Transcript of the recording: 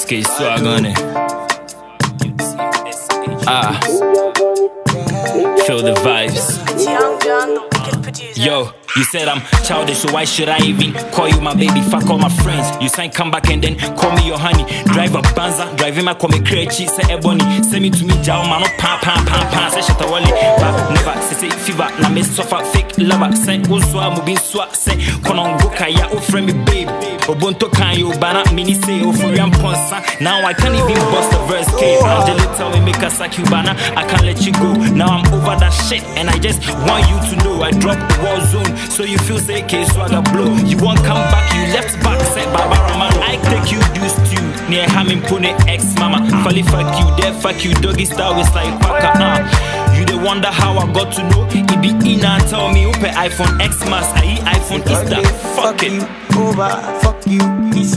SK swag on it. Feel the vibes. Yo, you said I'm childish, so why should I even call you my baby? Fuck all my friends. You sign come back and then call me your honey. Drive a Banza, driving my call me crazy. Say ebony, send me to me jaw, man, no pam. Say shut a wally, but never say fever. Na me suffer fake lover. Say uswa mubi swa. Say konon go kaya o friend me babe. Obonto kan you bana mini say o for yam ponsa. Now I can't even bust the verse. Angela tell me make a sack you bana. I can't let you go. Now I'm over that shit and I just want you to know I dropped the war zone. So you feel say K swagger blow. You won't come back, you left back. Say Barbara man, I take you deuce to near Hamin Pune ex mama. Folly fuck you, there fuck you, doggy style is like Paka. You the wonder how I got to know. It be in and tell me open iPhone X Max, I eat iPhone Easter. Fuck it. Over, fuck you.